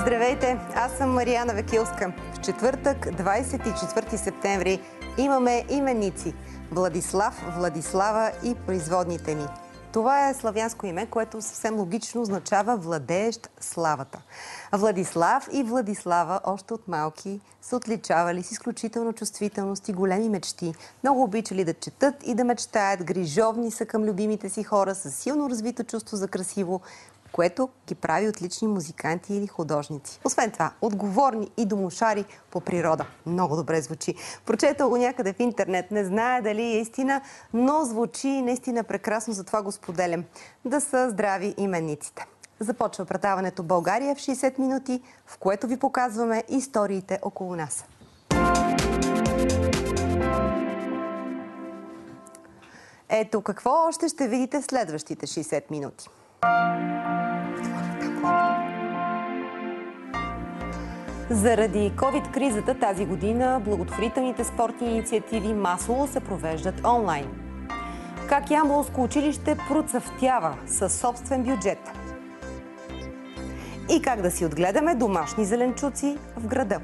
Здравейте, аз съм Мариана Векилска. В четвъртък, 24 септември, имаме именици – Владислав, Владислава и производните ми. Това е славянско име, което съвсем логично означава владеещ славата. Владислав и Владислава още от малки са отличавали с изключителна чувствителност и големи мечти. Много обичали да четат и да мечтаят, грижовни са към любимите си хора, с силно развито чувство за красиво, което ги прави отлични музиканти или художници. Освен това, отговорни и домошари по природа. Много добре звучи. Прочетал го някъде в интернет, не знае дали е истина, но звучи наистина прекрасно, затова го споделям. Да са здрави именниците. Започва предаването България в 60 минути, в което ви показваме историите около нас. Ето какво още ще видите в следващите 60 минути. Заради COVID-кризата тази година благотворителните спортни инициативи масово се провеждат онлайн. Как Ямболско училище процъфтява със собствен бюджет. И как да си отгледаме домашни зеленчуци в града.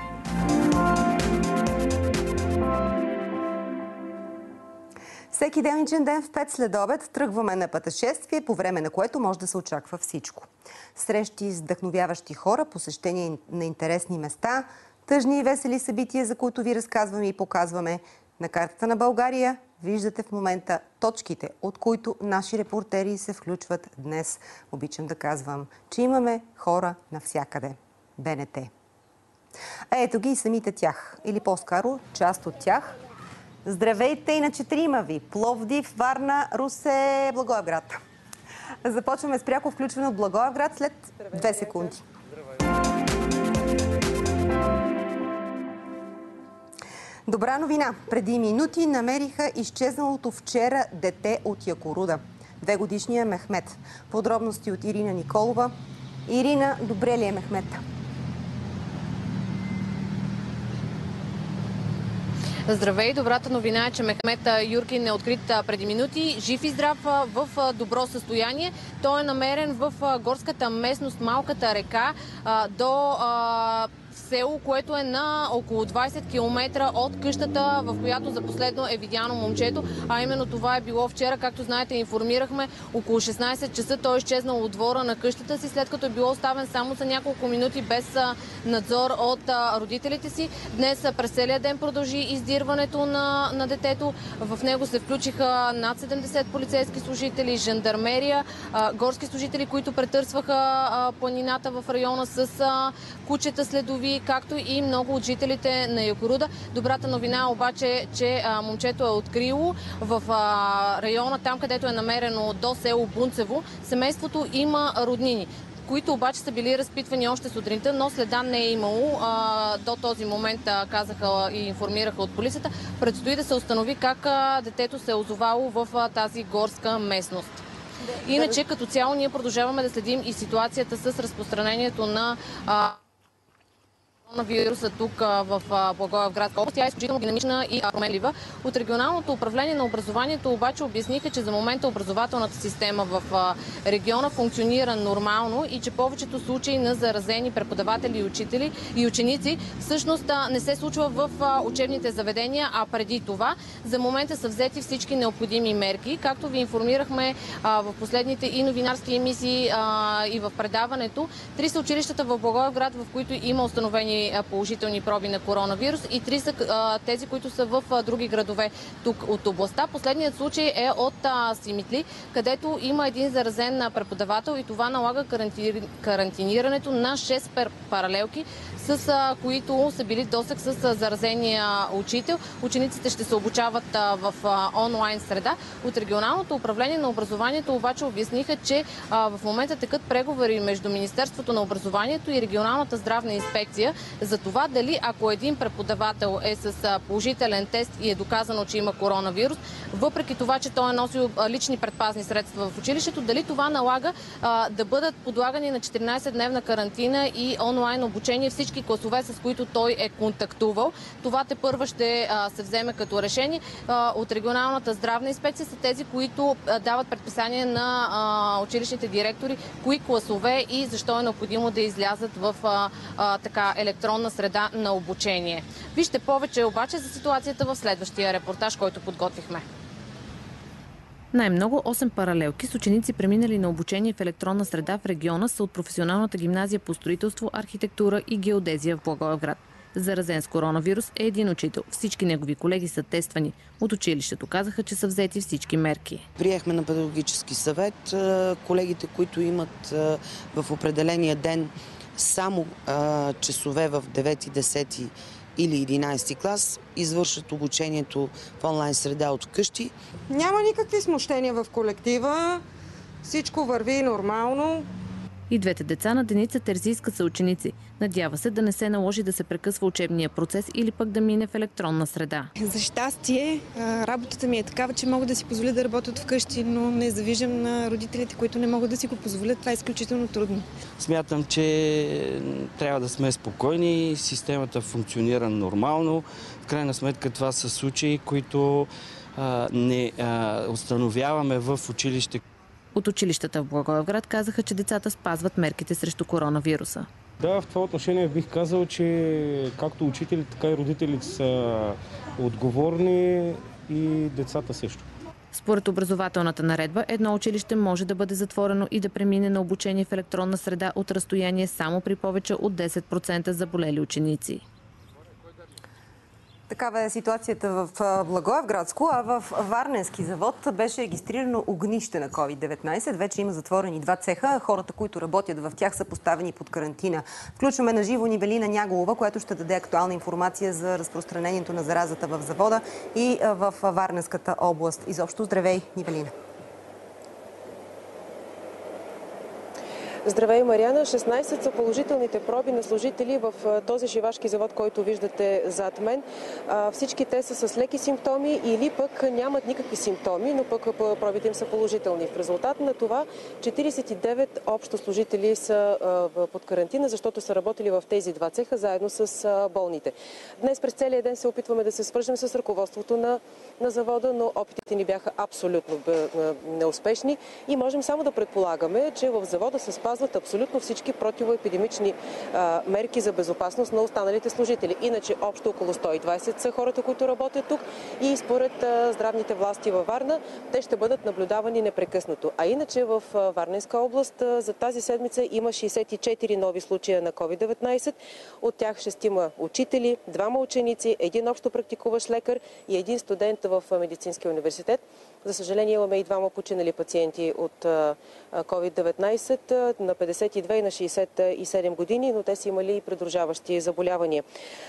Всеки делничен ден в 5 следобед тръгваме на пътешествие, по време на което може да се очаква всичко. Срещи с вдъхновяващи хора, посещения на интересни места, тъжни и весели събития, за които ви разказваме и показваме. На картата на България виждате в момента точките, от които наши репортери се включват днес. Обичам да казвам, че имаме хора навсякъде. БНТ. Ето ги и самите тях, или по-скоро част от тях. Здравейте и на четирима ви! Пловдив, Варна, Русе, Благоевград. Започваме с пряко включване от Благоевград след 2 секунди. Добра новина! Преди минути намериха изчезналото вчера дете от Якоруда. 2-годишния Мехмет. Подробности от Ирина Николова. Ирина, добре ли е Мехмет? Здравей! Добрата новина е, че Мехмет Юркин е открит преди минути. Жив и здрав, в добро състояние. Той е намерен в горската местност, малката река, до село, което е на около 20 км от къщата, в която за последно е видяно момчето. А именно това е било вчера, както знаете, информирахме, около 16 часа той е изчезнал от двора на къщата си, след като е било оставен само за няколко минути без надзор от родителите си. Днес през целия ден продължи издирването на детето. В него се включиха над 70 полицейски служители, жандармерия, горски служители, които претърсваха планината в района с кучета следови, както и много от жителите на Якоруда. Добрата новина обаче, че момчето е открило в района, там където е намерено до село Бунцево. Семейството има роднини, които обаче са били разпитвани още сутринта, но следа не е имало. До този момент казаха и информираха от полицията. Предстои да се установи как детето се е озовало в тази горска местност. Иначе като цяло ние продължаваме да следим и ситуацията с разпространението на вируса тук в Благоевградска област. Тя е изключително динамична и променлива. От регионалното управление на образованието обаче обясниха, че за момента образователната система в региона функционира нормално и че повечето случаи на заразени преподаватели и учители и ученици всъщност не се случва в учебните заведения, а преди това. За момента са взети всички необходими мерки. Както ви информирахме в последните и новинарски емисии и в предаването, 3 са училищата в Благоевград, в които има установени положителни проби на коронавирус, и 3 са тези, които са в други градове тук от областта. Последният случай е от Симитли, където има един заразен преподавател и това налага карантинирането на 6 паралелки, с които са били досег с заразения учител. Учениците ще се обучават в онлайн среда. От регионалното управление на образованието обаче обясниха, че в момента текат преговори между Министерството на образованието и регионалната здравна инспекция, за това дали ако един преподавател е с положителен тест и е доказано, че има коронавирус, въпреки това, че той е носил лични предпазни средства в училището, дали това налага да бъдат подлагани на 14-дневна карантина и онлайн обучение всички класове, с които той е контактувал. Това тепърва ще се вземе като решение. От регионалната здравна инспекция са тези, които дават предписание на училищните директори, кои класове и защо е необходимо да излязат в така електронна среда на обучение. Вижте повече обаче за ситуацията в следващия репортаж, който подготвихме. Най-много 8 паралелки с ученици, преминали на обучение в електронна среда в региона, са от професионалната гимназия по строителство, архитектура и геодезия в Благоевград. Заразен с коронавирус е един учител. Всички негови колеги са тествани. От училището казаха, че са взети всички мерки. Приехме на педагогически съвет колегите, които имат в определения ден само часове в 9, 10 или 11 клас, извършат обучението в онлайн среда от вкъщи. Няма никакви смущения в колектива, всичко върви нормално. И двете деца на Деница Терзийска са ученици. Надява се да не се наложи да се прекъсва учебния процес или пък да мине в електронна среда. За щастие, работата ми е такава, че мога да си позволя да работя от вкъщи, но не завиждам на родителите, които не могат да си го позволят. Това е изключително трудно. Смятам, че трябва да сме спокойни, системата функционира нормално. В крайна сметка това са случаи, които не установяваме в училище. От училищата в Благоевград казаха, че децата спазват мерките срещу коронавируса. Да, в това отношение бих казал, че както учителите, така и родителите са отговорни и децата също. Според образователната наредба, едно училище може да бъде затворено и да премине на обучение в електронна среда от разстояние само при повече от 10% заболели ученици. Такава е ситуацията в Благоевградско, а в Варненски завод беше регистрирано огнище на COVID-19. Вече има затворени 2 цеха. Хората, които работят в тях, са поставени под карантина. Включваме на живо Нивелина Няголова, която ще даде актуална информация за разпространението на заразата в завода и в Варненската област. Изобщо здравей, Нивелина! Здравей, Мариана! 16 са положителните проби на служители в този шивашки завод, който виждате зад мен. Всички те са с леки симптоми или пък нямат никакви симптоми, но пък пробите им са положителни. В резултат на това 49 общо служители са под карантина, защото са работили в тези 2 цеха заедно с болните. Днес през целия ден се опитваме да се свържем с ръководството на завода, но опитите ни бяха абсолютно неуспешни и можем само да предполагаме, че в завода се спазват абсолютно всички противоепидемични мерки за безопасност на останалите служители. Иначе общо около 120 са хората, които работят тук и според здравните власти във Варна, те ще бъдат наблюдавани непрекъснато. А иначе в Варненска област за тази седмица има 64 нови случая на COVID-19. От тях 6 учители, 2 ученици, 1 общо практикуващ лекар и 1 студент в Медицинския университет. За съжаление имаме и 2 починали пациенти от COVID-19 на 52 и на 67 години, но те са имали и придружаващи заболявания.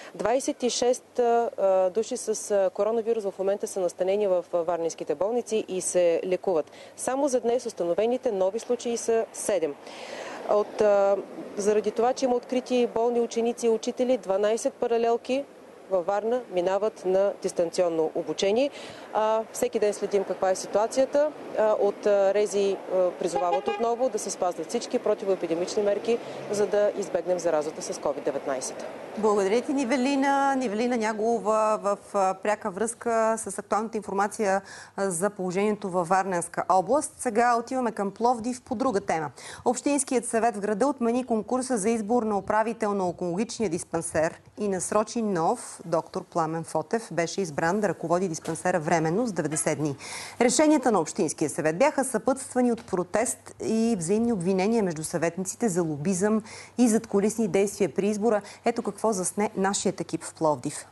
26 души с коронавирус в момента са настанени в варненските болници и се лекуват. Само за днес установените нови случаи са 7. Заради това, че има открити болни ученици и учители, 12 паралелки във Варна минават на дистанционно обучение. Всеки ден следим каква е ситуацията. От РЕЗИ призовават отново да се спазват всички противоепидемични мерки, за да избегнем заразата с COVID-19. Благодаря ти, Нивелина. Нивелина Няголова в пряка връзка с актуалната информация за положението във Варненска област. Сега отиваме към Пловдив по друга тема. Общинският съвет в града отмени конкурса за избор на управител на онкологичния диспансер и насрочи нов. Доктор Пламен Фотев беше избран да ръководи диспансера временно с 90 дни. Решенията на Общинския съвет бяха съпътствани от протест и взаимни обвинения между съветниците за лобизъм и задкулисни действия при избора. Ето какво засне нашият екип в Пловдив.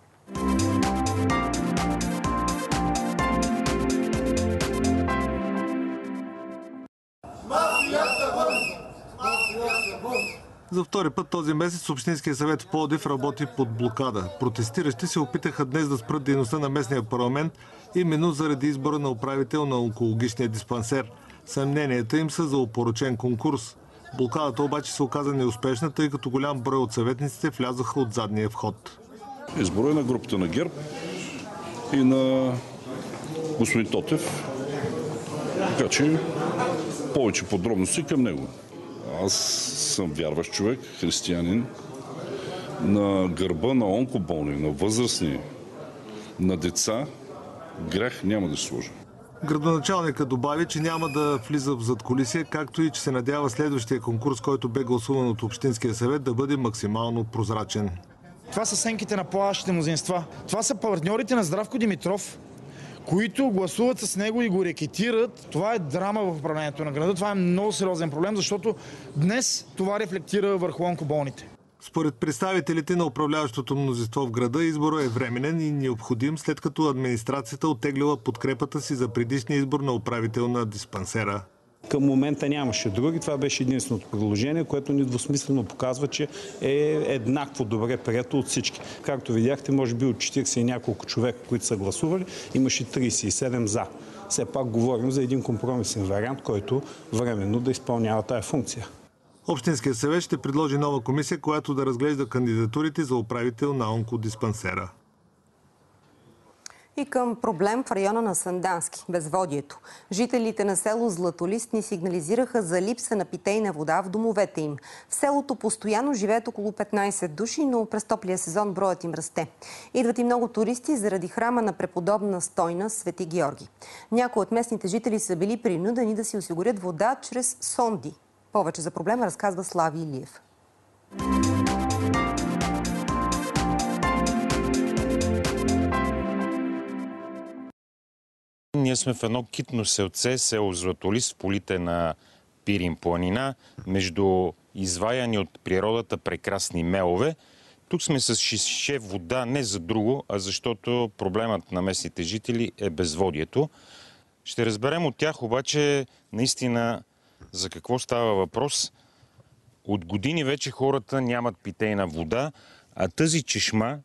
За втори път този месец Общинския съвет в Пловдив работи под блокада. Протестиращи се опитаха днес да спрат дейността на местния парламент, именно заради избора на управител на онкологичния диспансер. Съмненията им са за опорочен конкурс. Блокадата обаче се оказа неуспешна, тъй като голям брой от съветниците влязоха от задния вход. Избор е на групата на ГЕРБ и на господин Тотев. Така че повече подробности към него. Аз съм вярващ човек, християнин. На гърба на онкоболни, на възрастни, на деца грях няма да сложа. Градоначалникът добави, че няма да влиза в задкулисие, както и че се надява следващия конкурс, който бе гласуван от Общинския съвет, да бъде максимално прозрачен. Това са сенките на плаващите мнозинства. Това са партньорите на Здравко Димитров, които гласуват с него и го рекетират. Това е драма в управлението на града. Това е много сериозен проблем, защото днес това рефлектира върху онкоболните. Според представителите на управляващото мнозинство в града, изборът е временен и необходим, след като администрацията оттеглила подкрепата си за предишния избор на управител на диспансера. Към момента нямаше други. Това беше единственото предложение, което недвусмислено показва, че е еднакво добре прието от всички. Както видяхте, може би от 40 и няколко човека, които са гласували, имаше 37 за. Все пак говорим за един компромисен вариант, който временно да изпълнява тая функция. Общинският съвет ще предложи нова комисия, която да разглежда кандидатурите за управител на онкодиспансера. И към проблем в района на Сандански – безводието. Жителите на село Златолист ни сигнализираха за липса на питейна вода в домовете им. В селото постоянно живеят около 15 души, но през топлия сезон броят им расте. Идват и много туристи заради храма на преподобна Стойна Свети Георги. Някои от местните жители са били принудени да си осигурят вода чрез сонди. Повече за проблема разказва Слави Илиев. Ние сме в едно китно селце, село Златолист, в полите на Пирин планина, между изваяни от природата прекрасни мелове. Тук сме с шише вода не за друго, а защото проблемът на местните жители е безводието. Ще разберем от тях обаче наистина за какво става въпрос. От години вече хората нямат питейна вода, а тази чешма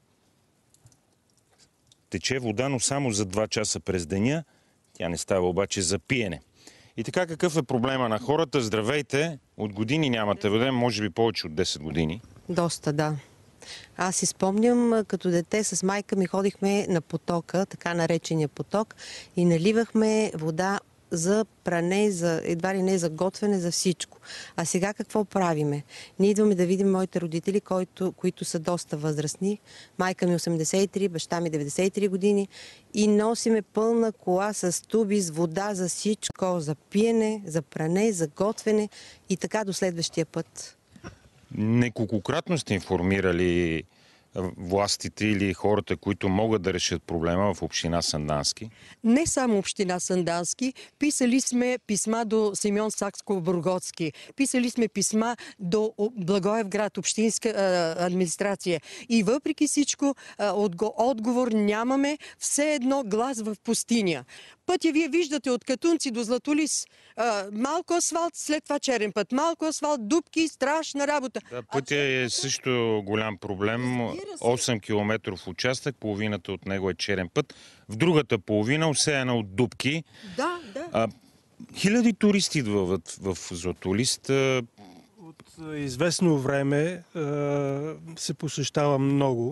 тече вода, но само за 2 часа през деня. Тя не става обаче за пиене. И така, какъв е проблема на хората? Здравейте! От години нямате вода, може би повече от 10 години. Доста, да. Аз си спомням, като дете с майка ми ходихме на потока, така наречения поток, и наливахме вода за пране, едва ли не за готвене, за всичко. А сега какво правиме? Ние идваме да видим моите родители, които са доста възрастни. Майка ми 83, баща ми 93 години, и носиме пълна кола с туби с вода за всичко, за пиене, за пране, за готвене и така до следващия път. Неколкократно сте информирали властите или хората, които могат да решат проблема в община Сандански? Не само община Сандански. Писали сме писма до Симеон Сакско-Бургоцки. Писали сме писма до Благоевград, общинска администрация. И въпреки всичко отговор нямаме. Все едно глас в пустиня. Пътя вие виждате от Катунци до Златолис. Малко асфалт, след това черен път. Малко асфалт, дупки, страшна работа. Да, пътя е също голям проблем. 8 километров участък, половината от него е черен път. В другата половина усеяна от дупки. Да, да. Хиляди туристи идват в Златолист. От известно време се посещава много.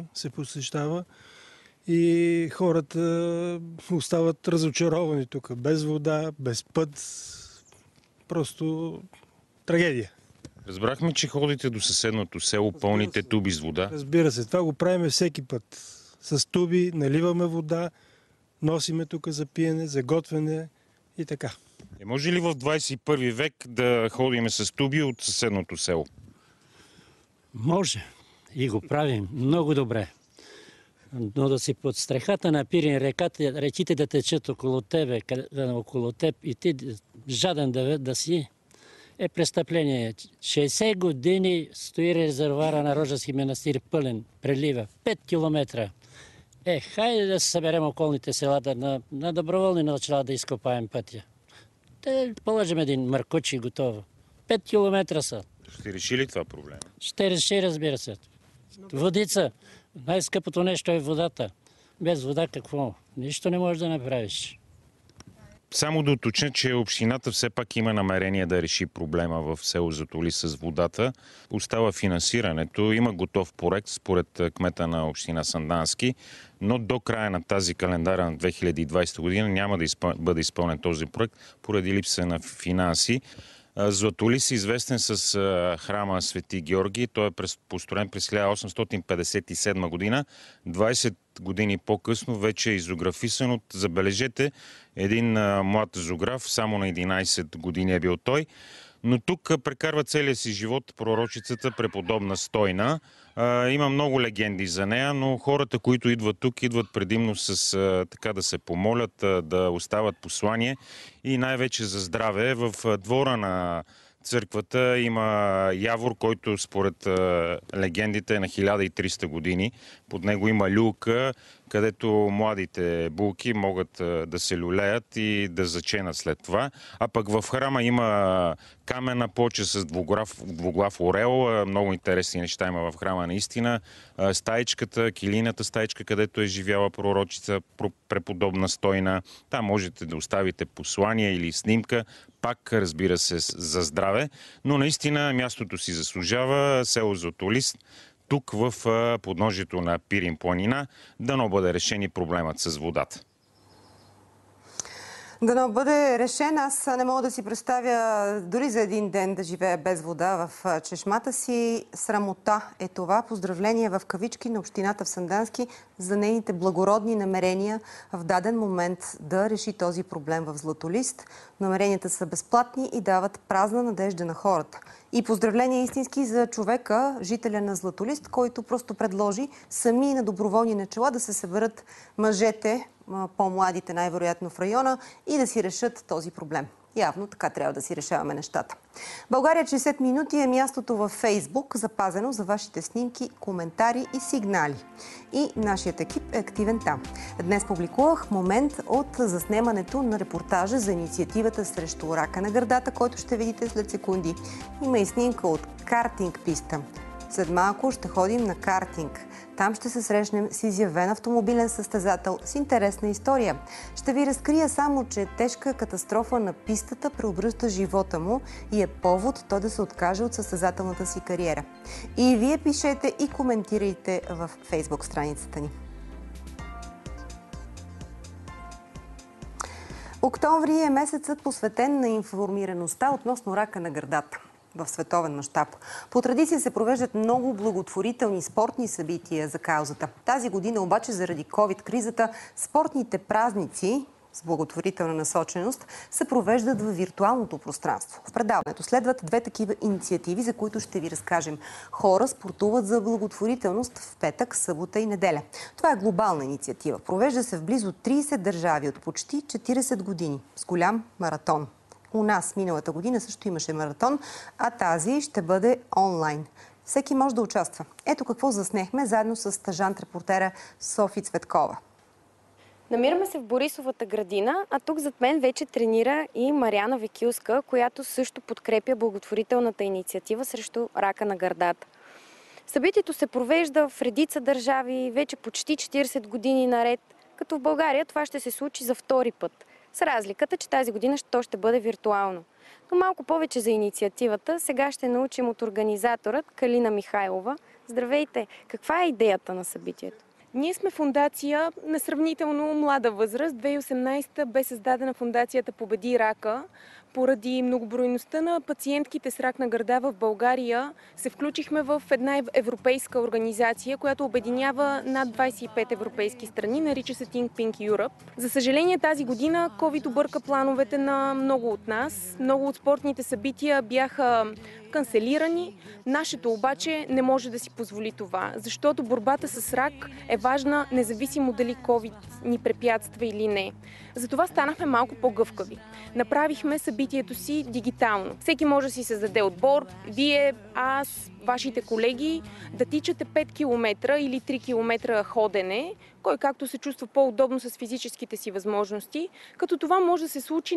И хората остават разочаровани тук. Без вода, без път. Просто трагедия. Разбрахме, че ходите до съседното село, пълните туби с вода. Разбира се, това го правим всеки път. С туби наливаме вода, носиме тук за пиене, за готвене и така. Може ли в 21 век да ходиме с туби от съседното село? Може. И го правим много добре. Но да си под стрехата на Пирин реките да течат около тебе, около теб и ти жаден да си, е престъпление. 60 години стои резервуара на Роженски манастир пълен, прелива. 5 километра. Хайде да се съберем околните села, на доброволни начала да изкопаем пътя. Да положим един маркуч и готово. 5 километра са. Ще реши ли това проблема? Ще реши, разбира се. Водица. Най-скъпото нещо е водата. Без вода какво? Нищо не можеш да направиш. Само да уточня, че общината все пак има намерение да реши проблема в село Златоли с водата. Остава финансирането. Има готов проект според кмета на община Сандански, но до края на тази календара на 2020 година няма да бъде изпълнен този проект поради липса на финанси. Златолис е известен с храма Свети Георги. Той е построен през 1857 година. 20 години по-късно вече е изографисан от, забележете, един млад зограф, само на 11 години е бил той. Но тук прекарва целия си живот пророчицата преподобна Стойна. Има много легенди за нея, но хората, които идват тук, идват предимно с така да се помолят, да остават послание и най-вече за здраве. В двора на църквата има явор, който според легендите е на 1300 години. Под него има люлка, където младите булки могат да се люлеят и да заченат след това. А пък в храма има камена плоча с двуглав орел. Много интересни неща има в храма наистина. Стаичката, килийната стаичка, където е живяла пророчица преподобна Стойна. Там можете да оставите послание или снимка. Пак, разбира се, за здраве. Но наистина мястото си заслужава село Златолис. Тук в подножието на Пирин планина, дано бъде решен и проблемът с водата. Дано бъде решен. Аз не мога да си представя дори за един ден да живея без вода в чешмата си. Срамота е това. Поздравление в кавички на общината в Сандански за нейните благородни намерения в даден момент да реши този проблем в Златолист. Намеренията са безплатни и дават празна надежда на хората. И поздравление истински за човека, жителя на Златолист, който просто предложи сами на доброволни начала да се съберат мъжете, по-младите най-вероятно в района, и да си решат този проблем. Явно така трябва да си решаваме нещата. България 60 минути е мястото във Фейсбук, запазено за вашите снимки, коментари и сигнали. И нашият екип е активен там. Днес публикувах момент от заснемането на репортажа за инициативата срещу рака на гърдата, който ще видите след секунди. Има и снимка от картинг писта. След малко ще ходим на картинг. Там ще се срещнем с изявен автомобилен състезател с интересна история. Ще ви разкрия само, че тежка катастрофа на пистата преобръща живота му и е повод той да се откаже от състезателната си кариера. И вие пишете и коментирайте в Фейсбук страницата ни. Октомври е месецът посветен на информираността относно рака на гърдата в световен мащаб. По традиция се провеждат много благотворителни спортни събития за каузата. Тази година обаче заради COVID-кризата спортните празници с благотворителна насоченост се провеждат в виртуалното пространство. В предаването следват две такива инициативи, за които ще ви разкажем. Хора спортуват за благотворителност в петък, събота и неделя. Това е глобална инициатива. Провежда се в близо 30 държави от почти 40 години с голям маратон. У нас миналата година също имаше маратон, а тази ще бъде онлайн. Всеки може да участва. Ето какво заснехме заедно с стажант-репортера Софи Цветкова. Намираме се в Борисовата градина, а тук зад мен вече тренира и Мариана Векилска, която също подкрепя благотворителната инициатива срещу рака на гърдата. Събитието се провежда в редица държави вече почти 40 години наред, като в България това ще се случи за втори път. С разликата, че тази година то ще бъде виртуално. Но малко повече за инициативата сега ще научим от организаторът Калина Михайлова. Здравейте! Каква е идеята на събитието? Ние сме фондация на сравнително млада възраст. 2018 бе създадена фондацията Победи рака. Поради многобройността на пациентките с рак на гърда в България се включихме в една европейска организация, която обединява над 25 европейски страни, нарича се Think Pink Europe. За съжаление тази година COVID обърка плановете на много от нас. Много от спортните събития бяха канцелирани. Нашето обаче не може да си позволи това, защото борбата с рак е важна, независимо дали COVID ни препятства или не. Затова станахме малко по-гъвкави. Направихме събитието си дигитално. Всеки може да си създаде отбор. Вие, аз, вашите колеги да тичате 5 км или 3 км ходене, кой както се чувства по-удобно с физическите си възможности, като това може да се случи на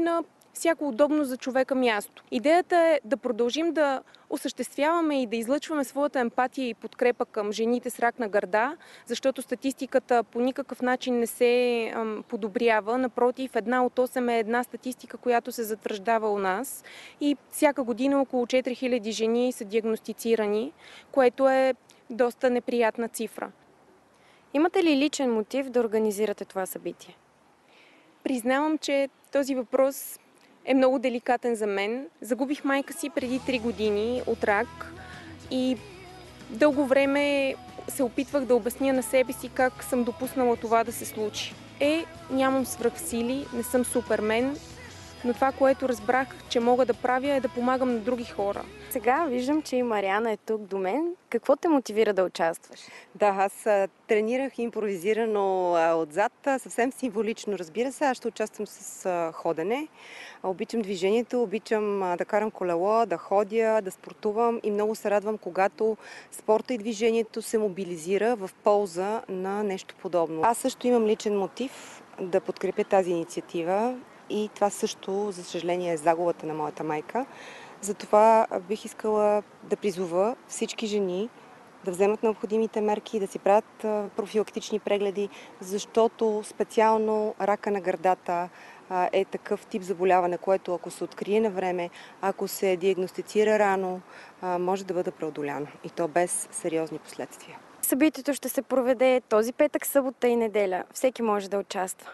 всяко удобно за човека място. Идеята е да продължим да осъществяваме и да излъчваме своята емпатия и подкрепа към жените с рак на гърда, защото статистиката по никакъв начин не се подобрява. Напротив, 1 от 8 е една статистика, която се затвърждава у нас и всяка година около 4000 жени са диагностицирани, което е доста неприятна цифра. Имате ли личен мотив да организирате това събитие? Признавам, че този въпрос е много деликатен за мен. Загубих майка си преди 3 години от рак и дълго време се опитвах да обясня на себе си как съм допуснала това да се случи. Нямам свръхсили, не съм супермен, но това, което разбрах, че мога да правя, е да помагам на други хора. Сега виждам, че и Мариана е тук до мен. Какво те мотивира да участваш? Да, аз тренирах импровизирано отзад, съвсем символично, разбира се. Аз ще участвам с ходене. Обичам движението, обичам да карам колело, да ходя, да спортувам и много се радвам, когато спорта и движението се мобилизира в полза на нещо подобно. Аз също имам личен мотив да подкрепя тази инициатива и това също, за съжаление, е загубата на моята майка. Затова бих искала да призова всички жени да вземат необходимите мерки и да си правят профилактични прегледи, защото специално рака на гърдата е такъв тип заболяване, което ако се открие на време, ако се диагностицира рано, може да бъде преодоляно и то без сериозни последствия. Събитието ще се проведе този петък, събота и неделя. Всеки може да участва.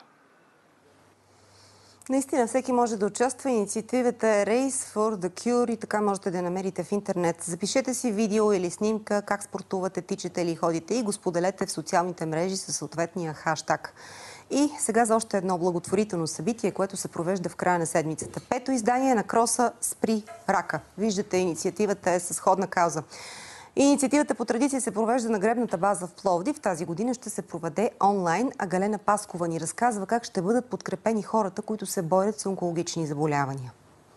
Наистина, всеки може да участва. Инициативата е Race for the Cure и така можете да намерите в интернет. Запишете си видео или снимка, как спортувате, тичате или ходите и го споделете в социалните мрежи със съответния хаштаг. И сега за още едно благотворително събитие, което се провежда в края на седмицата. 5-то издание на кроса Спри рака. Виждате, инициативата е с сходна кауза. Инициативата по традиция се провежда на гребната база в Пловдив. Тази година ще се проведе онлайн, а Галена Паскова ни разказва как ще бъдат подкрепени хората, които се борят с онкологични заболявания.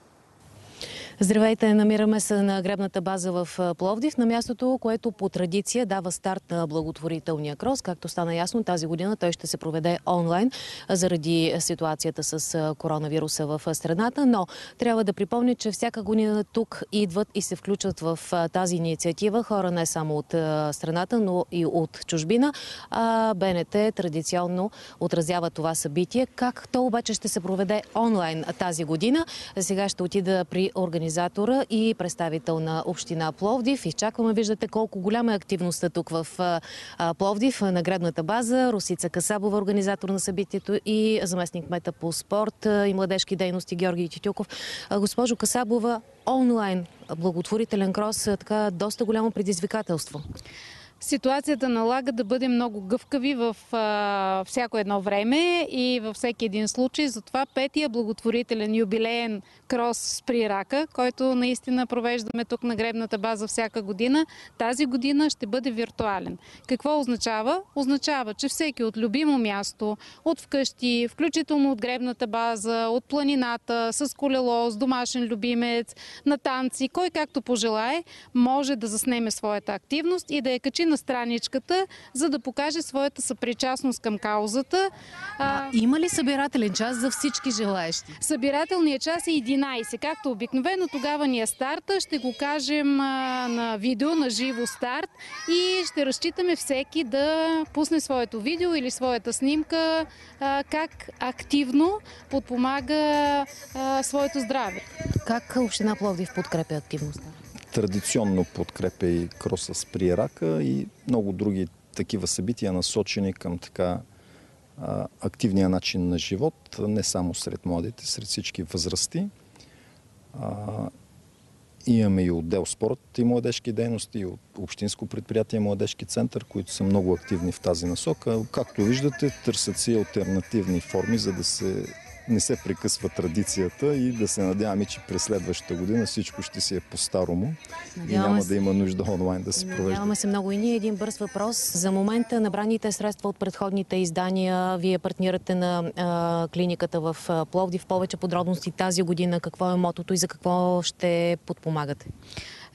Здравейте, намираме се на гребната база в Пловдив, на мястото, което по традиция дава старт на благотворителния крос. Както стана ясно, тази година той ще се проведе онлайн заради ситуацията с коронавируса в страната, но трябва да припомня, че всяка година тук идват и се включват в тази инициатива хора не само от страната, но и от чужбина. БНТ традиционно отразява това събитие. Как то обаче ще се проведе онлайн тази година? Сега ще отида при организатора и представител на община Пловдив. Изчакваме, виждате колко голяма е активността тук в Пловдив, на гребната база. Росица Касабова, организатор на събитието и заместник-кмета по спорт и младежки дейности Георги Тютюков. Госпожо Касабова, онлайн благотворителен крос е така доста голямо предизвикателство. Ситуацията налага да бъдем много гъвкави в всяко едно време и във всеки един случай. Затова 5-тия благотворителен юбилеен крос Спри рака, който наистина провеждаме тук на гребната база всяка година, тази година ще бъде виртуален. Какво означава? Означава, че всеки от любимо място, от вкъщи, включително от гребната база, от планината, с колело, с домашен любимец, на танци, кой както пожелае, може да заснеме своята активност и да я качи на страничката, за да покаже своята съпричастност към каузата. Има ли събирателен час за всички желаещи? Събирателният час е 11. Както обикновено, тогава ни е старта. Ще го кажем на видео, на живо старт и ще разчитаме всеки да пусне своето видео или своята снимка, как активно подпомага своето здраве. Как община Пловдив подкрепя активността? Традиционно подкрепя и кроса Спри рака и много други такива събития, насочени към така активния начин на живот, не само сред младите, сред всички възрасти. Имаме и отдел спорт и младежки дейности, и от Общинско предприятие Младежки център, които са много активни в тази насока. Както виждате, търсят си алтернативни форми, за да не се прекъсва традицията и да се надяваме, че през следващата година всичко ще си е по-старому и няма да има нужда онлайн да се провежда. Надяваме се много и ние. Един бърз въпрос. За момента набраните средства от предходните издания, вие партнирате на клиниката в Пловдив. Повече подробности тази година, какво е мотото и за какво ще подпомагате?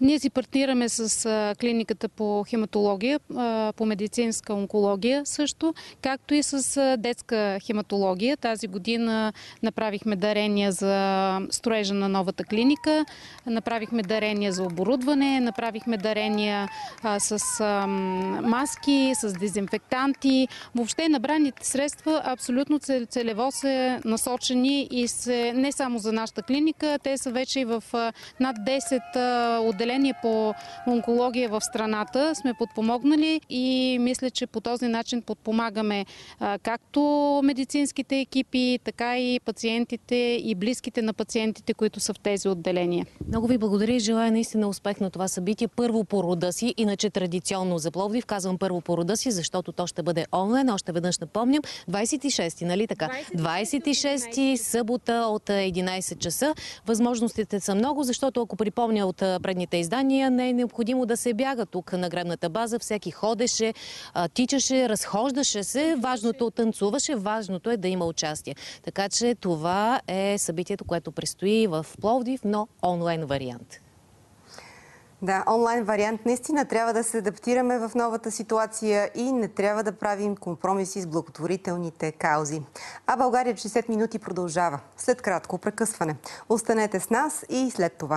Ние си партнираме с клиниката по хематология, по медицинска онкология също, както и с детска хематология. Тази година направихме дарения за строежа на новата клиника, направихме дарения за оборудване, направихме дарения с маски, с дезинфектанти. Въобще набраните средства абсолютно целево са насочени и не само за нашата клиника, те са вече и в над 10 отделения по онкология в страната. Сме подпомогнали и мисля, че по този начин подпомагаме както медицинските екипи, така и пациентите и близките на пациентите, които са в тези отделения. Много ви благодаря и желая наистина успех на това събитие. Първо по рода си, иначе традиционно за Пловдив. Казвам първо по рода си, защото то ще бъде онлайн. Още веднъж напомням. 26-ти, нали така? 26-ти, събота от 11 часа. Възможностите са много, защото ако припомня от предните издания, не е необходимо да се бяга тук на гребната база. Всеки ходеше, тичаше, разхождаше се. Важното танцуваше, важното е да има участие. Така че това е събитието, което предстои в Пловдив, но онлайн вариант. Да, онлайн вариант. Наистина трябва да се адаптираме в новата ситуация и не трябва да правим компромиси с благотворителните каузи. А България 60 минути продължава. След кратко прекъсване. Останете с нас и след това.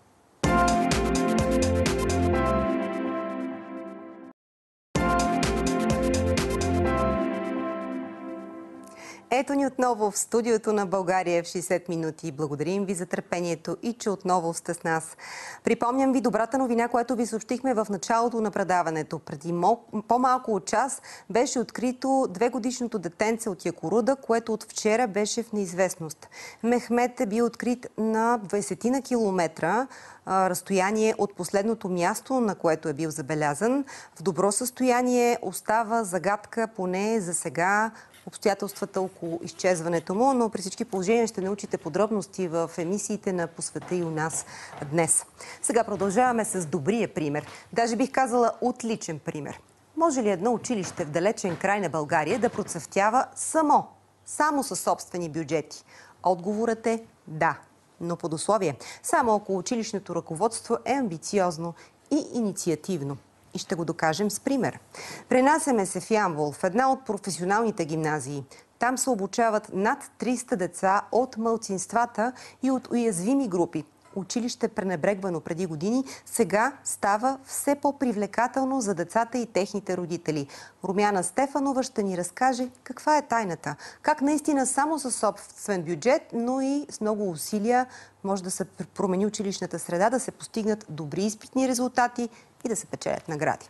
Ето ни отново в студиото на България в 60 минути. Благодарим ви за търпението и че отново сте с нас. Припомням ви добрата новина, която ви съобщихме в началото на предаването. Преди по-малко от час беше открито 2-годишното детенце от Якоруда, което от вчера беше в неизвестност. Мехмет е бил открит на 20 на километра разстояние от последното място, на което е бил забелязан. В добро състояние остава загадка, поне за сега, обстоятелствата около изчезването му, но при всички положения ще научите подробности в емисиите на По света и у нас днес. Сега продължаваме с добрия пример. Даже бих казала отличен пример. Може ли едно училище в далечен край на България да процъфтява само със собствени бюджети? Отговорът е да, но под условие. Само ако училищното ръководство е амбициозно и инициативно. И ще го докажем с пример. Пренасяме се в Ямбол, в една от професионалните гимназии. Там се обучават над 300 деца от малцинствата и от уязвими групи. Училище, пренебрегвано преди години, сега става все по-привлекателно за децата и техните родители. Румяна Стефанова ще ни разкаже каква е тайната. Как наистина само със собствен бюджет, но и с много усилия може да се промени училищната среда, да се постигнат добри изпитни резултати и да се печелят награди.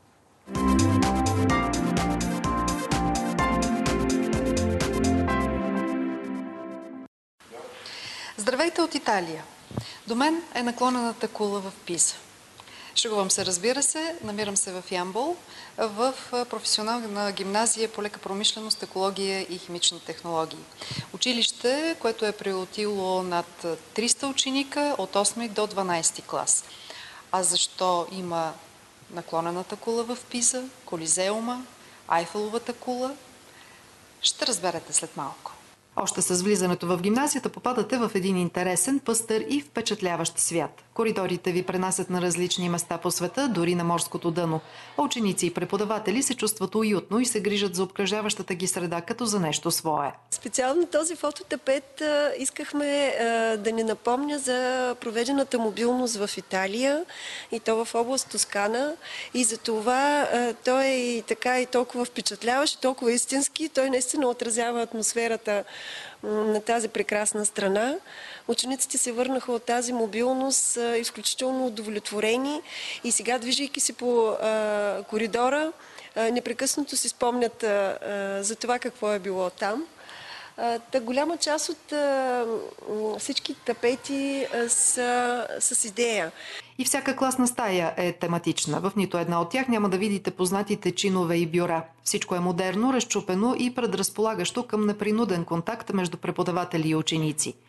Здравейте от Италия! До мен е наклонената кула в Пиза. Шегувам се, разбира се, намирам се в Ямбол, в професионална гимназия по лека промишленост, екология и химични технологии. Училище, което е приютило над 300 ученика от 8 до 12 клас. А защо има наклонената кула в Пиза, Колизеума, Айфеловата кула? Ще разберете след малко. Още с влизането в гимназията попадате в един интересен, пъстър и впечатляващ свят. Коридорите ви пренасят на различни места по света, дори на морското дъно. А ученици и преподаватели се чувстват уютно и се грижат за обкръжаващата ги среда като за нещо свое. Специално този фототапет искахме да ни напомня за проведената мобилност в Италия и то в област Тоскана. И за това той е и така и толкова впечатляващ, и толкова истински. Той наистина отразява атмосферата на тази прекрасна страна. Учениците се върнаха от тази мобилност изключително удовлетворени и сега, движейки се по коридора, непрекъснато си спомнят за това какво е било там. Голяма част от всички тапети са с идея. И всяка класна стая е тематична. В нито една от тях няма да видите познатите чинове и бюра. Всичко е модерно, разчупено и предразполагащо към непринуден контакт между преподаватели и ученици.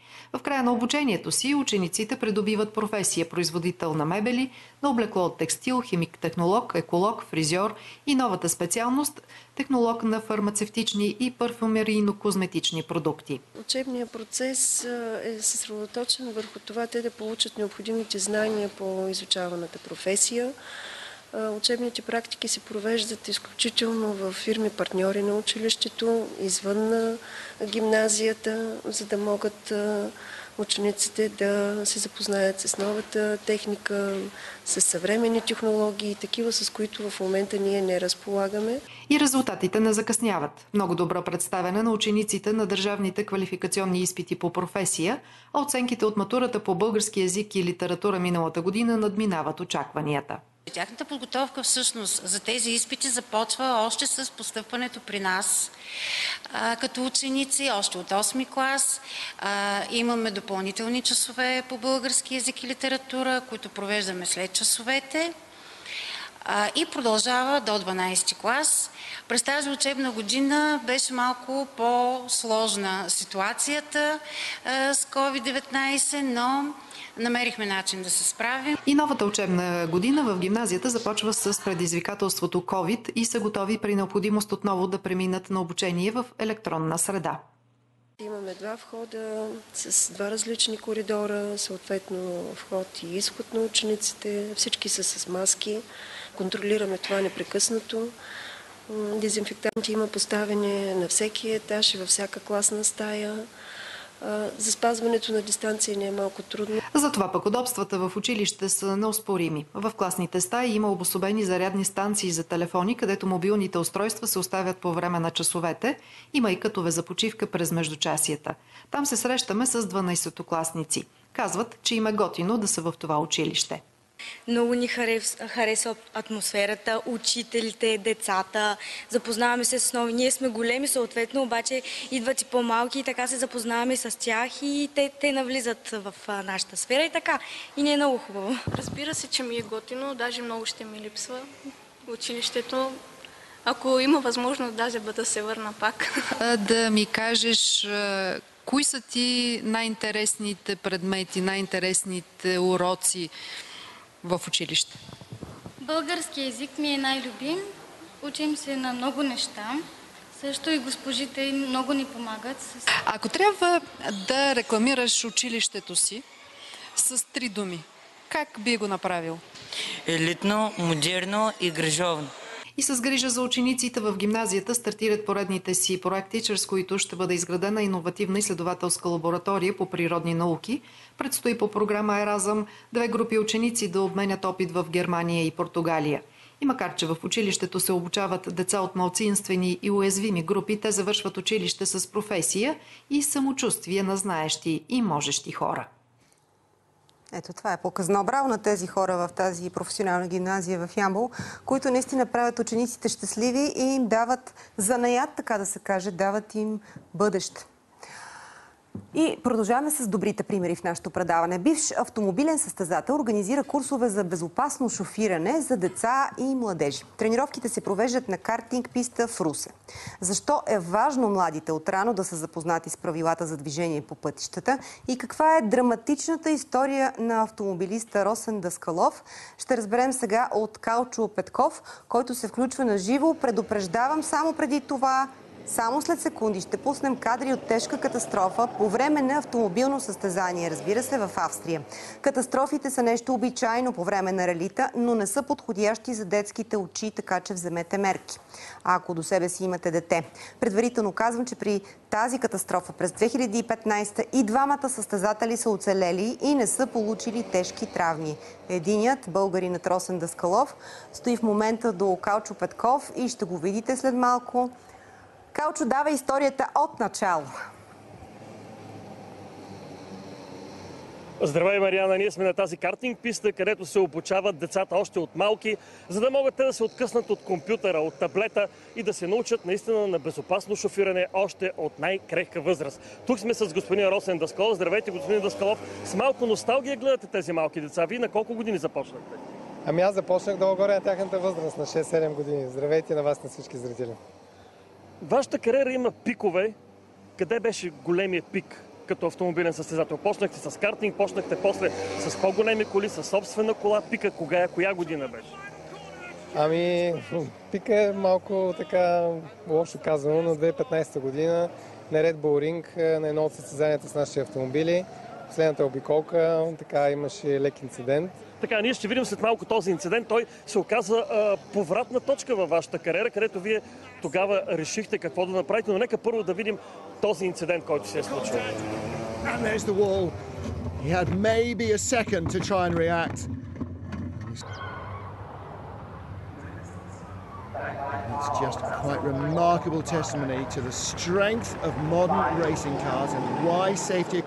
В края на обучението си учениците придобиват професия производител на мебели, на облекло от текстил, химик-технолог, еколог, фризьор и новата специалност – технолог на фармацевтични и парфюмерийно-козметични продукти. Учебният процес е съсредоточен върху това те да получат необходимите знания по изучаваната професия. Учебните практики се провеждат изключително в фирми партньори на училището, извън на гимназията, за да могат учениците да се запознаят с новата техника, с съвременни технологии, такива с които в момента ние не разполагаме. И резултатите не закъсняват. Много добро представяне на учениците на държавните квалификационни изпити по професия, а оценките от матурата по български език и литература миналата година надминават очакванията. Тяхната подготовка всъщност за тези изпити започва още с постъпването при нас като ученици, още от 8-ми клас. Имаме допълнителни часове по български език и литература, които провеждаме след часовете и продължава до 12-ти клас. През тази учебна година беше малко по-сложна ситуацията с COVID-19, но намерихме начин да се справим. И новата учебна година в гимназията започва с предизвикателството COVID и са готови при необходимост отново да преминат на обучение в електронна среда. Имаме два входа с два различни коридора, съответно вход и изход на учениците. Всички са с маски. Контролираме това непрекъснато. Дезинфектанти има поставени на всеки етаж и във всяка класна стая. За спазването на дистанция не е малко трудно. Затова пък удобствата в училище са неоспорими. В класните стаи има обособени зарядни станции за телефони, където мобилните устройства се оставят по време на часовете. Има и кътове за почивка през междучасията. Там се срещаме с 12-класници. Казват, че им е готино да са в това училище. Много ни харесва атмосферата, учителите, децата. Запознаваме се с нови. Ние сме големи, съответно, обаче идват и по-малки и така се запознаваме с тях и те навлизат в нашата сфера и така. И не е много хубаво. Разбира се, че ми е готино, даже много ще ми липсва училището. Ако има възможност, даже да се върна пак. Да ми кажеш, кои са ти най-интересните предмети, най-интересните уроци в училище? Български език ми е най-любим. Учим се на много неща. Също и госпожите много ни помагат. Ако трябва да рекламираш училището си с 3 думи, как би го направил? Елитно, модерно и грижовно. И с грижа за учениците в гимназията стартират поредните си проекти, чрез които ще бъде изградена иновативна изследователска лаборатория по природни науки. Предстои по програма Еразъм 2 групи ученици да обменят опит в Германия и Португалия. И макар че в училището се обучават деца от малцинствени и уязвими групи, те завършват училище с професия и самочувствие на знаещи и можещи хора. Ето това е показно. Браво на тези хора в тази професионална гимназия в Ямбол, които наистина правят учениците щастливи и им дават занаят, така да се каже, дават им бъдеще. И продължаваме с добрите примери в нашето предаване. Бивш автомобилен състезател организира курсове за безопасно шофиране за деца и младежи. Тренировките се провеждат на картинг писта в Русе. Защо е важно младите отрано да са запознати с правилата за движение по пътищата и каква е драматичната история на автомобилиста Росен Даскалов, ще разберем сега от Калчо Петков, който се включва на живо. Предупреждавам само преди това. Само след секунди ще пуснем кадри от тежка катастрофа по време на автомобилно състезание, разбира се, в Австрия. Катастрофите са нещо обичайно по време на ралита, но не са подходящи за детските очи, така че вземете мерки. Ако до себе си имате дете. Предварително казвам, че при тази катастрофа през 2015 и двамата състезатели са оцелели и не са получили тежки травми. Единият, българинът Росен Даскалов, стои в момента до Калчо Петков и ще го видите след малко. Калчо дава историята от начало. Здравей, Мариана! Ние сме на тази картинг писта, където се обучават децата още от малки, за да могат те да се откъснат от компютъра, от таблета и да се научат наистина на безопасно шофиране още от най-крехка възраст. Тук сме с господин Росен Даскалов. Здравейте, господин Даскалов! С малко носталгия гледате тези малки деца. Вие на колко години започнахте? Ами аз започнах долу горе на тяхната възраст, на 6-7 години. Здравейте на вас, на всички зрители. Вашата кариера има пикове. Къде беше големия пик? като автомобилен състезател? Почнахте с картинг, почнахте после с по-големи коли, с собствена кола. Пика коя година беше? Ами, пика е малко така лошо казано, но 2015 година на Red Bull Ring на едно от състезанията с нашите автомобили. Последната обиколка, така имаше лек инцидент. Така, ние ще видим след малко този инцидент. Той се оказа повратна точка във вашата кариера, където вие тогава решихте какво да направите, но нека първо да видим този инцидент, който се е случил. And there's the wall. He had maybe a second to try and react. It's just quite remarkable testimony to the strength of modern racing cars and why safety.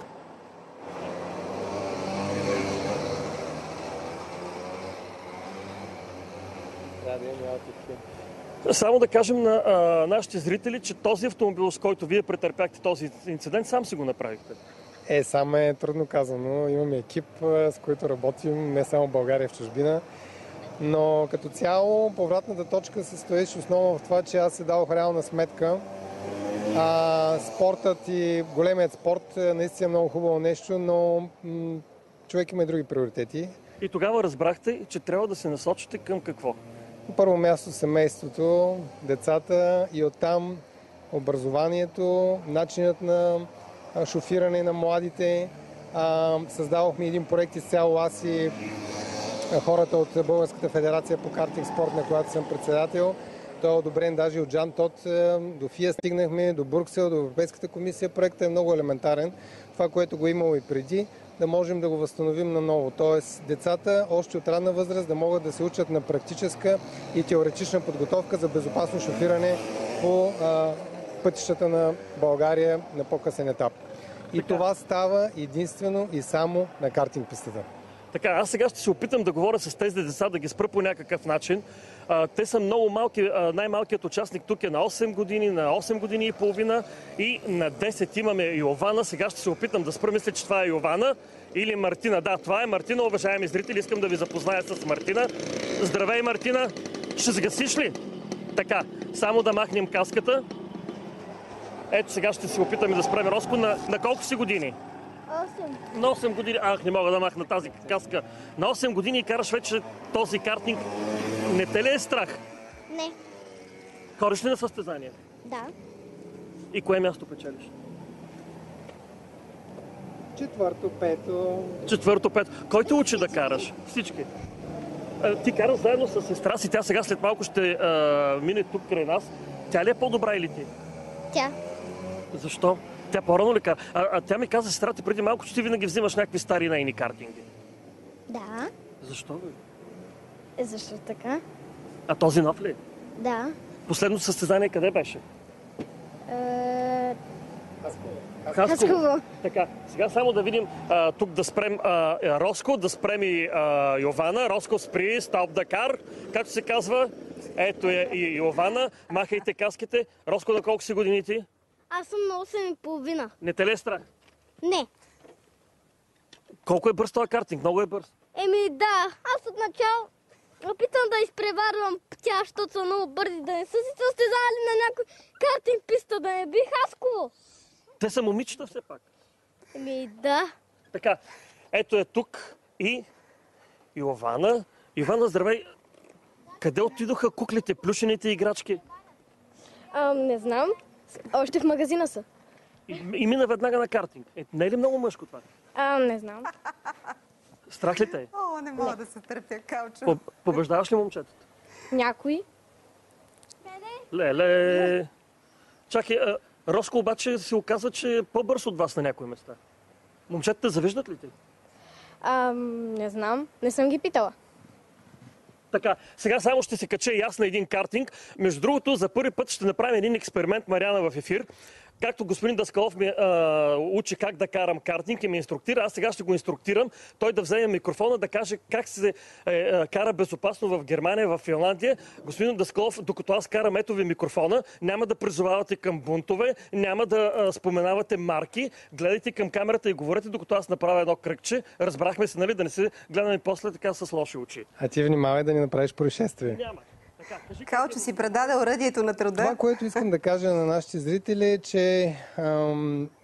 Само да кажем на нашите зрители, че този автомобил, с който вие претърпяхте този инцидент, сам си го направихте. Сам е трудно казано. Имаме екип, с който работим не само в България, в чужбина. Но като цяло повратната точка се стоеше основно в това, че аз се дадох реална сметка. Спортът и големият спорт наистина е много хубаво нещо, но човек има и други приоритети. И тогава разбрахте, че трябва да се насочите към какво? На първо място семейството, децата и оттам образованието, начинът на шофиране на младите. Създавахме един проект изцяло аз и хората от Българската федерация по картинг спорт, на която съм председател. Той е одобрен даже от Жан Тот. До ФИА стигнахме, до Брюксел, до Европейската комисия. Проектът е много елементарен. Това, което го имало и преди, да можем да го възстановим наново. Тоест децата още от ранна възраст да могат да се учат на практическа и теоретична подготовка за безопасно шофиране по пътищата на България на по-късен етап. И това става единствено и само на картинг пистата. Така, аз сега ще се опитам да говоря с тези деца, да ги спра по някакъв начин. Те са много малки. Най-малкият участник тук е на 8 години, на 8 години и половина и на 10 имаме Йована. Сега ще се опитам да спра. Мисля, че това е Йована или Мартина. Да, това е Мартина, уважаеми зрители. Искам да ви запозная с Мартина. Здравей, Мартина! Ще сгасиш ли? Така, само да махнем каската. Ето сега ще се опитаме да спрем. Роско, на колко си години? 8. На 8 години. Не мога да махна тази каска. На 8 години караш вече този картинг. Не те ли е страх? Не. Ходиш ли на състезания? Да. И кое място печелиш? Четвърто, пето. Четвърто, пето. Кой те учи да караш? Всички. Ти караш заедно с сестра си. Тя сега след малко ще мине тук край нас. Тя ли е по-добра или ти? Тя. Защо? Тя по-рано ли кара? Тя ми каза, сестра ти преди малко, че ти винаги взимаш някакви стари нейни картинги. Да. Защо, бе? Защо така? А този нов ли? Да. Последното състезание къде беше? Хасково. Така, сега само да видим тук да спрем Роско, да спрем и Йована. Роско, спри, стоп да кар, както се казва. Ето е и Йована. Махайте каските. Роско, на колко си години ти? Аз съм на 8,5. Не те ли е страх? Не. Колко е бърз този картинг? Много е бърз. Да. Аз отначало опитам да изпреварвам тя, защото са много бързи, да не са си състезали на някой картинг писта, да не би Хасково. Те са момичета все пак. Да. Така, ето е тук и Йована. Йована, здравей. Къде отидоха куклите, плюшените играчки? Не знам. Още в магазина са. И мина веднага на картинг. Не е ли много мъжко това? Не знам. Страх ли те? Не мога да се търпя, Калчо. Побеждаваш ли момчетата? Някой. Леле! Чакай, Роско обаче се оказва, че е по-бърз от вас на някои места. Момчетата завиждат ли те? Не знам. Не съм ги питала. Така, сега само ще се кача и аз на един картинг. Между другото, за първи път ще направим един експеримент, Мариана, в ефир. Както господин Даскалов ми учи как да карам картинг и ме инструктира, аз сега ще го инструктирам. Той да вземе микрофона, да каже как се кара безопасно в Германия, в Финландия. Господин Даскалов, докато аз карам, ето ви микрофона, няма да призовавате към бунтове, няма да споменавате марки, гледайте към камерата и говорете, докато аз направя едно кръгче. Разбрахме се, нали, да не се гледаме после така с лоши очи. А ти внимавай да ни направиш происшествие. Няма. Калчо си предаде оръдието на труда. Това, което искам да кажа на нашите зрители е, че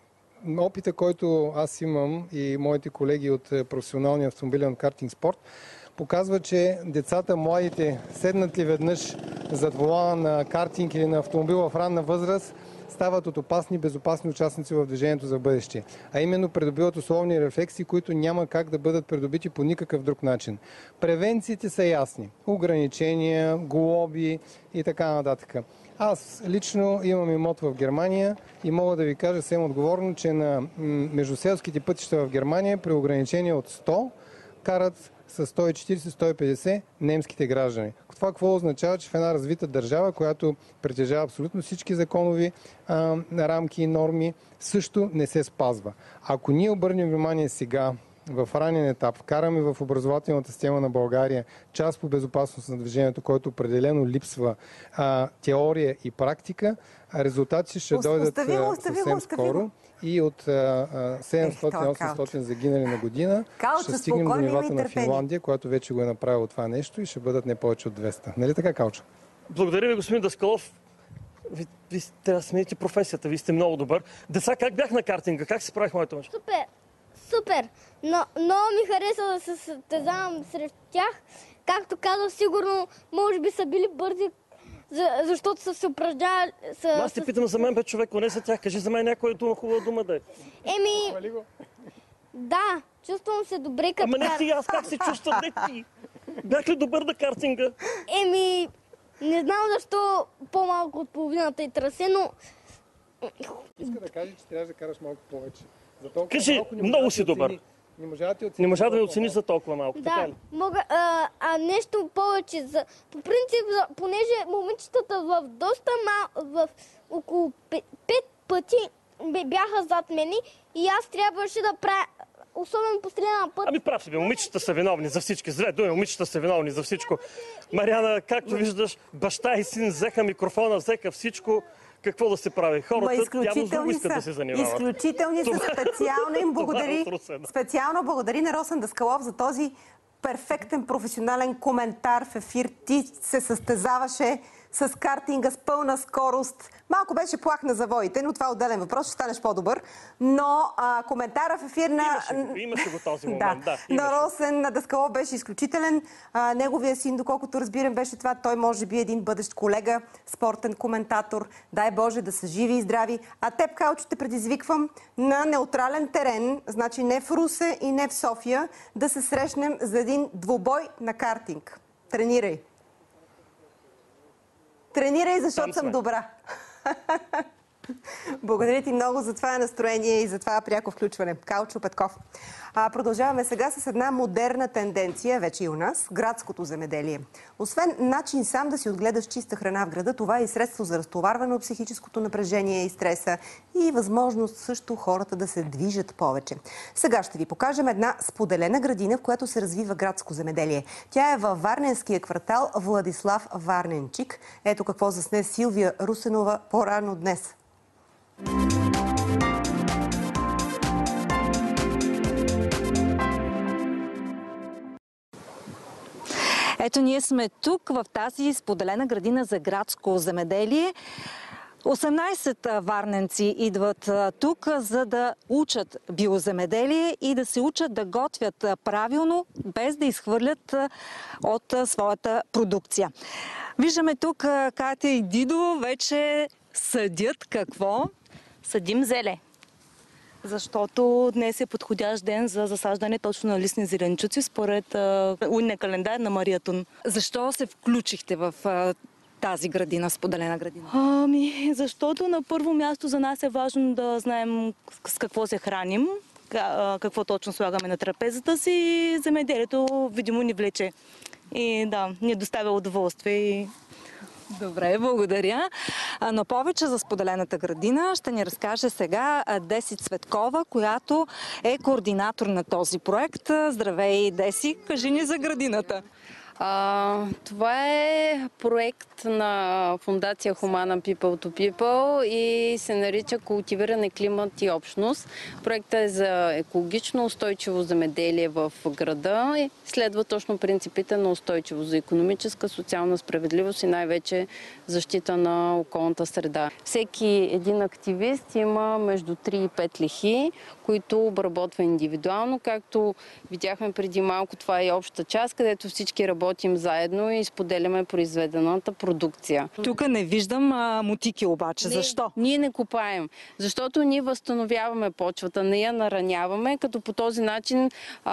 опита, който аз имам и моите колеги от професионалния автомобилен картинг спорт, показва, че децата, младите, седнат ли веднъж зад волана на картинг или на автомобил в ранна възраст, стават от опасни, безопасни участници в движението за бъдеще. А именно придобиват условни рефлекси, които няма как да бъдат придобити по никакъв друг начин. Превенциите са ясни. Ограничения, глоби и така нататък. Аз лично имам имот в Германия и мога да ви кажа съвсем отговорно, че на междуселските пътища в Германия при ограничение от 100 карат с 140-150 немските граждани. Това какво означава, че в една развита държава, която притежава абсолютно всички законови рамки и норми, също не се спазва. Ако ние обърнем внимание сега, в ранен етап, вкараме в образователната система на България част по безопасност на движението, който определено липсва теория и практика, резултати ще дойдат съвсем скоро. И от 700-800 загинали на година ще стигнем до нивата на Финландия, която вече го е направила това нещо и ще бъдат не повече от 200. Нали така, Калчо? Благодаря ви, господин Даскалов. Ви трябва да смените професията, вие сте много добър. Деца, как бях на картинга? Как се справих, моята мъж? Супер! Но много ми хареса да се състезавам срещу тях. Както казах, сигурно, може би са били бързи, защото са се упражнявали. Аз те питам за мен, бе, човек, не за тях. Кажи за мен някоя хубава дума да е. Да, чувствам се добре като Ама не ти, аз как се чувствам, не ти? Бях ли добър на картинга? Не знам защо по-малко от половината и трасе, но... Иска да кажа, че трябваше да караш малко повече. Кажи, много си добър. Не можа да ме оцениш за толкова малко, така ли? Мога, нещо повече. По принцип, понеже момичетата в доста в около 5 пъти бяха зад мене и аз трябваше да правя, особено последния път. Ами прав си бе, момичета са виновни за всички. Зле думи, момичета са виновни за всичко. Мариана, както виждаш, баща и син взеха микрофона, взеха всичко. Какво да се прави? Хората явно с друго искат да се занимават. Изключителни са, специално им благодари. Специално благодари на Росен Даскалов за този перфектен професионален коментар в ефир. Ти се състезаваше с картинга с пълна скорост. Малко беше плах на завоите, но това е отделен въпрос, ще станеш по-добър. Но коментара в ефир на... Имаше го този момент, да. На Росен Даскалов беше изключителен. Неговия син, доколкото разбирам, беше това. Той може би един бъдещ колега, спортен коментатор. Дай Боже да са живи и здрави. А теб, Калчо, те предизвиквам на неутрален терен, значи не в Русе и не в София, да се срещнем за един двубой на картинг. Тренирай. Тренирай, защото съм добра. Благодаря ти много за това настроение и за това пряко включване. Калчо Петков. Продължаваме сега с една модерна тенденция, вече и у нас, градското земеделие. Освен начин сам да си отгледаш чиста храна в града, това е и средство за разтоварване от психическото напрежение и стреса и възможност също хората да се движат повече. Сега ще ви покажем една споделена градина, в която се развива градско земеделие. Тя е във варненския квартал Владислав Варненчик. Ето какво засне Силвия Русенова по-рано днес. Ето ние сме тук в тази споделена градина за градско земеделие. 18 варненци идват тук, за да учат биоземеделие и да се учат да готвят правилно, без да изхвърлят от своята продукция. Виждаме тук Катя и Дидо вече съдят какво? Съдим зеле. Защото днес е подходящ ден за засаждане точно на листни зеленчуци според лунния календар на Мариатун. Защо се включихте в тази градина, споделена градина? Защото на първо място за нас е важно да знаем с какво се храним, какво точно слагаме на трапезата си и земеделието видимо ни влече. И да, ни доставя удоволствие. Добре, благодаря. Но повече за споделената градина ще ни разкаже сега Деси Цветкова, която е координатор на този проект. Здравей, Деси! Кажи ни за градината. Това е проект на фондация Humana People to People и се нарича Култивиране климат и общност. Проектът е за екологично устойчиво земеделие в града и следва точно принципите на устойчиво за икономическа, социална справедливост и най-вече защита на околната среда. Всеки един активист има между 3 и 5 лихи, които обработва индивидуално. Както видяхме преди малко, това е обща част, където всички работим заедно и споделяме произведената продукция. Тук не виждам мотики обаче. Защо? Ние не копаем, защото ние възстановяваме почвата, не я нараняваме, като по този начин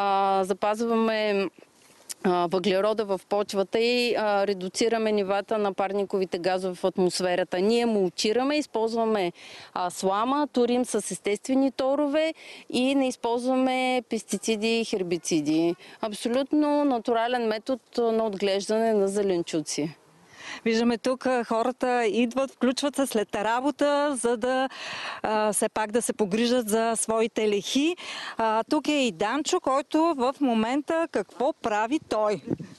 запазваме въглерода в почвата и редуцираме нивата на парниковите газове в атмосферата. Ние мулчираме, използваме слама, турим с естествени торове и не използваме пестициди и хербициди. Абсолютно натурален метод на отглеждане на зеленчуци. Виждаме тук хората идват, включват се след работа, за да все пак да се погрижат за своите лехи. Тук е и Данчо, който в момента какво прави той?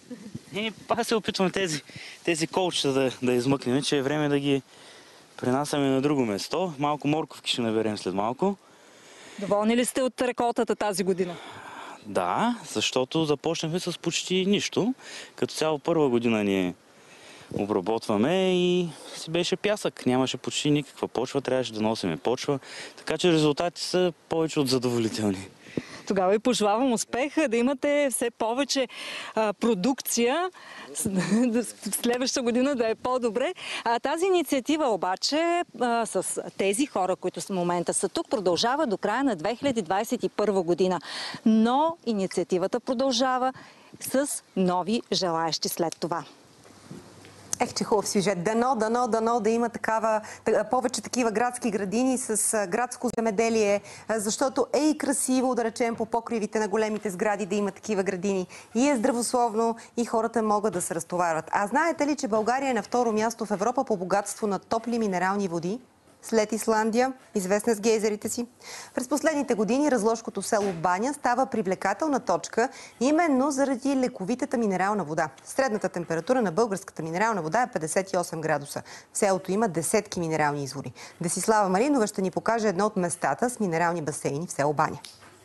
Пак се опитвам тези колчета да измъкнем, че е време да ги пренасяме на друго место. Малко морковки ще наберем след малко. Доволни ли сте от реколтата тази година? Да, защото започнахме с почти нищо. Като цяло първа година ние обработваме и си беше пясък. Нямаше почти никаква почва, трябваше да носиме почва. Така че резултати са повече от задоволителни. Тогава ви пожелавам успех, да имате все повече продукция, следващата година да е по-добре. Тази инициатива обаче с тези хора, които в момента са тук, продължава до края на 2021 година. Но инициативата продължава с нови желаещи след това. Че хубав сюжет. Дано да има повече такива градски градини с градско земеделие, защото е и красиво, да речем, по покривите на големите сгради да има такива градини. И е здравословно и хората могат да се разтоварват. А знаете ли, че България е на второ място в Европа по богатство на топли минерални води? След Исландия, известна с гейзерите си. През последните години разложкото село Баня става привлекателна точка именно заради лековитата минерална вода. Средната температура на българската минерална вода е 58 градуса. В селото има десетки минерални извори. Десислава Маринова ще ни покаже едно от местата с минерални басейни в село Баня.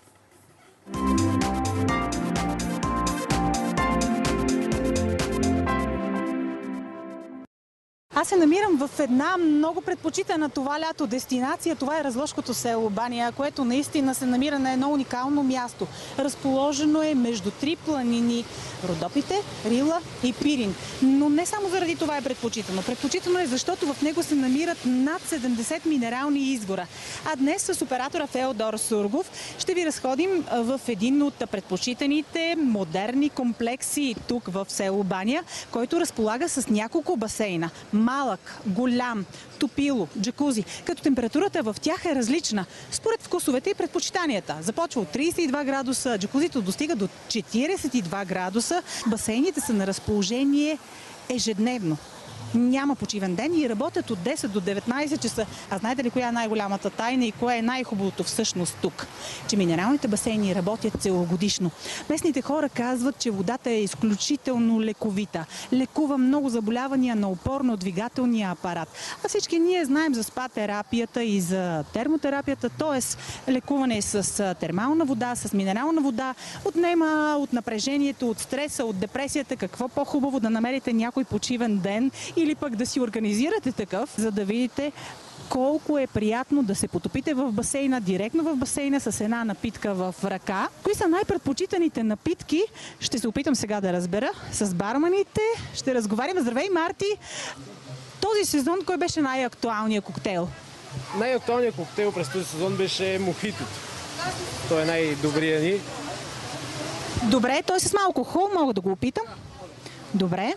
Аз се намирам в една много предпочитана това лято дестинация. Това е разложкото село Баня, което наистина се намира на едно уникално място. Разположено е между 3 планини – Родопите, Рила и Пирин. Но не само заради това е предпочитано. Предпочитано е, защото в него се намират над 70 минерални извора. А днес с оператора Феодор Сургов ще ви разходим в един от предпочитаните модерни комплекси тук в село Баня, който разполага с няколко басейна. Малък, голям, топило, джакузи, като температурата в тях е различна според вкусовете и предпочитанията. Започва от 32 градуса, джакузито достига до 42 градуса. Басейните са на разположение ежедневно. Няма почивен ден и работят от 10 до 19 часа. А знаете ли коя е най-голямата тайна и кое е най-хубавото всъщност тук? Че минералните басейни работят целогодишно. Местните хора казват, че водата е изключително лековита. Лекува много заболявания на опорно-двигателния апарат. А всички ние знаем за спа-терапията и за термотерапията, т.е. лекуване с термална вода, с минерална вода, отнема от напрежението, от стреса, от депресията. Какво по-хубаво да намерите някой почивен ден или пък да си организирате такъв, за да видите колко е приятно да се потопите в басейна, директно в басейна с една напитка в ръка. Кои са най-предпочитаните напитки? Ще се опитам сега да разбера с барманите. Ще разговарям. Здравей, Марти! Този сезон кой беше най-актуалният коктейл? Най-актуалният коктейл през този сезон беше мохитото. Той е най-добрият ни. Добре, той с малко алкохол, мога да го опитам. Добре.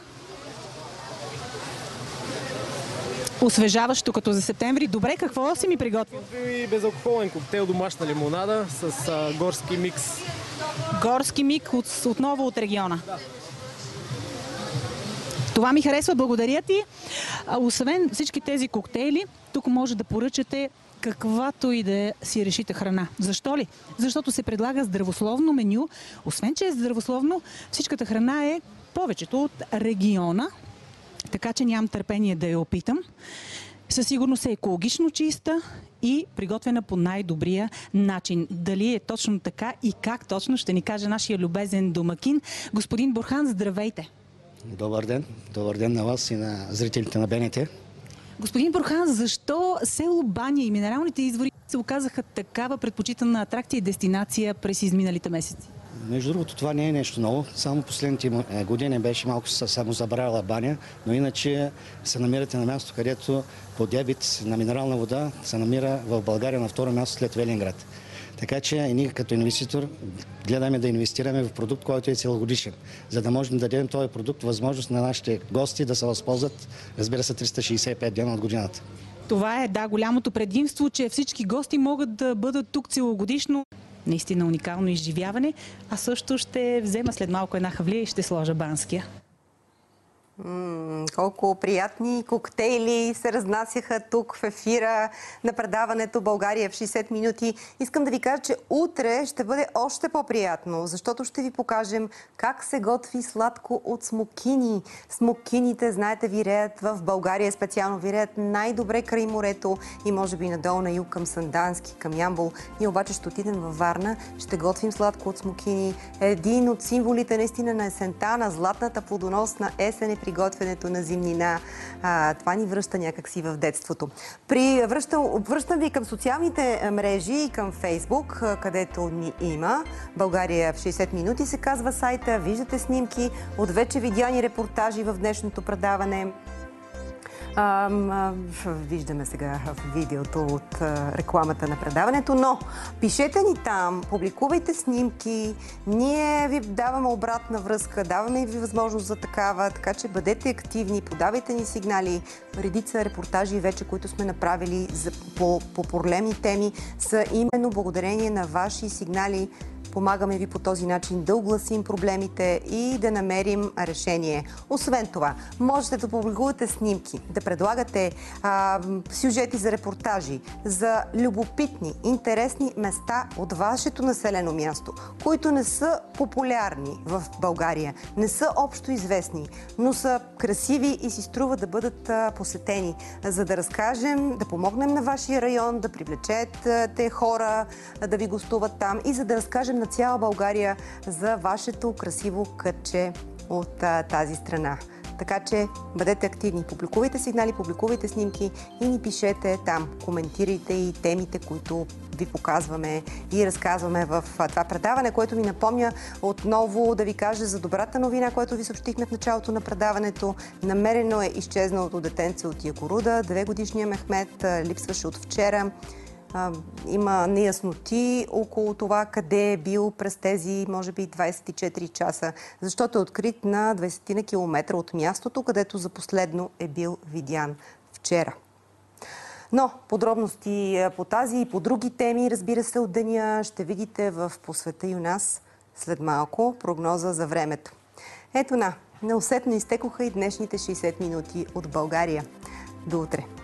Освежаващо като за септември. Добре, какво си ми приготвил? И безалкохолен коктейл, домашна лимонада с горски микс. Горски микс отново от региона. Да. Това ми харесва, благодаря ти. Освен всички тези коктейли, тук може да поръчате каквато и да си решите храна. Защо ли? Защото се предлага здравословно меню. Освен, че е здравословно, всичката храна е повечето от региона, така че нямам търпение да я опитам. Със сигурност е екологично чиста и приготвена по най-добрия начин. Дали е точно така и как точно, ще ни каже нашия любезен домакин. Господин Бурхан, здравейте! Добър ден! Добър ден на вас и на зрителите на БНТ. Господин Бурхан, защо село Баня и минералните извори се оказаха такава предпочитана атракция и дестинация през изминалите месеци? Между другото, това не е нещо ново. Само последните години беше малко само забравила Баня, но иначе се намирате на място, където подебит на минерална вода се намира в България на второ място след Велинград. Така че и ние като инвеститор гледаме да инвестираме в продукт, който е целогодишен, за да можем да дадем този продукт възможност на нашите гости да се възползват, разбира се, 365 дена от годината. Това е, да, голямото предимство, че всички гости могат да бъдат тук целогодишно. Наистина уникално изживяване. А също ще взема след малко една хавлия и ще сложа банския. Колко приятни коктейли се разнасяха тук в ефира на предаването България в 60 минути. Искам да ви кажа, че утре ще бъде още по-приятно, защото ще ви покажем как се готви сладко от смокини. Смокините, знаете, виреят в България, специално виреят най-добре край морето и може би надолу на юг към Сандански, към Ямбол. Ние обаче ще отидем във Варна, ще готвим сладко от смокини. Един от символите наистина на есента, на златната плодоносна есен е приготвянето на зимнина. Това ни връща някакси в детството. Връщам ви към социалните мрежи и към Фейсбук, където ни има. България в 60 минути се казва сайта. Виждате снимки от вече видяни репортажи в днешното предаване. Виждаме сега в видеото от рекламата на предаването, но пишете ни там, публикувайте снимки, ние ви даваме обратна връзка, даваме ви възможност за такава, така че бъдете активни, подавайте ни сигнали. Редица репортажи вече, които сме направили по проблемни теми, са именно благодарение на ваши сигнали. Помагаме ви по този начин да огласим проблемите и да намерим решение. Освен това, можете да публикувате снимки, да предлагате сюжети за репортажи, за любопитни, интересни места от вашето населено място, които не са популярни в България, не са общо известни, но са красиви и си струва да бъдат посетени, за да разкажем, да помогнем на вашия район, да привлечете хора да ви гостуват там и за да разкажем на цяла България за вашето красиво кътче от тази страна. Така че бъдете активни, публикувайте сигнали, публикувайте снимки и ни пишете там, коментирайте и темите, които ви показваме и разказваме в това предаване, което ми напомня отново да ви кажа за добрата новина, която ви съобщихме в началото на предаването. Намерено е изчезналото детенце от Якоруда. 2-годишният Мехмед липсваше от вчера. Има неясноти около това къде е бил през тези, може би, 24 часа, защото е открит на 20 на километра от мястото, където за последно е бил видян вчера. Но подробности по тази и по други теми, разбира се, от деня ще видите в По света и у нас след малко прогноза за времето. Ето неусетно изтекоха и днешните 60 минути от България. До утре!